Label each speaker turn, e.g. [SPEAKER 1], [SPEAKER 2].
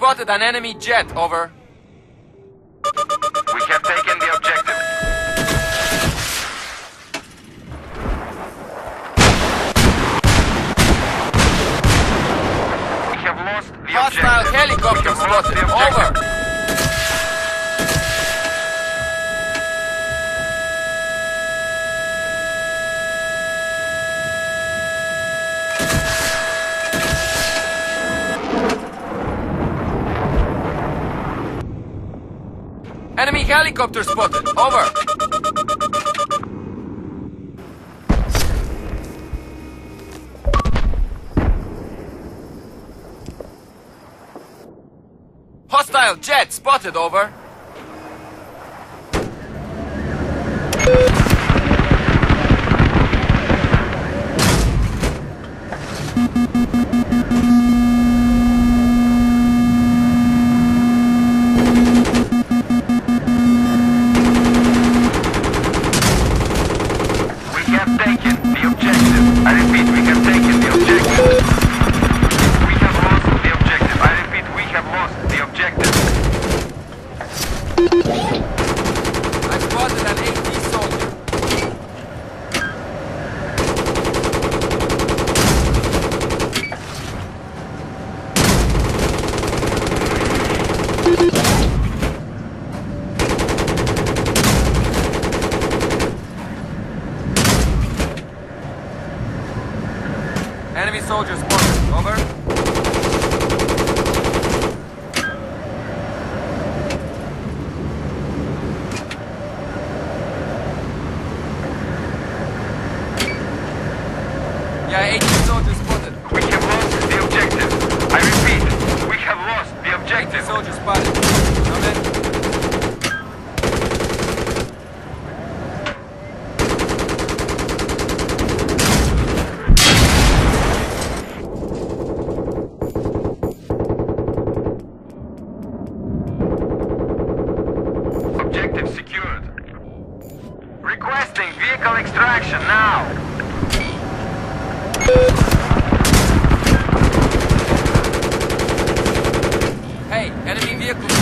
[SPEAKER 1] spotted an enemy jet, over.
[SPEAKER 2] We have taken the objective. We have lost the
[SPEAKER 1] Hostile
[SPEAKER 2] objective.
[SPEAKER 1] helicopter
[SPEAKER 2] We have lost
[SPEAKER 1] spotted,
[SPEAKER 2] the objective.
[SPEAKER 1] over. Enemy helicopter spotted, over. Hostile jet spotted, over.
[SPEAKER 2] We have taken the objective. I repeat, we have taken the objective. We have lost the objective. I repeat, we have lost the objective.
[SPEAKER 1] I spotted an AT soldier. Enemy soldier spotted, over. Yeah, 18 soldiers spotted.
[SPEAKER 2] We have lost the objective. I repeat, we have lost the
[SPEAKER 1] 18
[SPEAKER 2] objective.
[SPEAKER 1] soldiers spotted. Come in.
[SPEAKER 2] Objective secured. Requesting vehicle extraction now.
[SPEAKER 1] Hey, enemy vehicle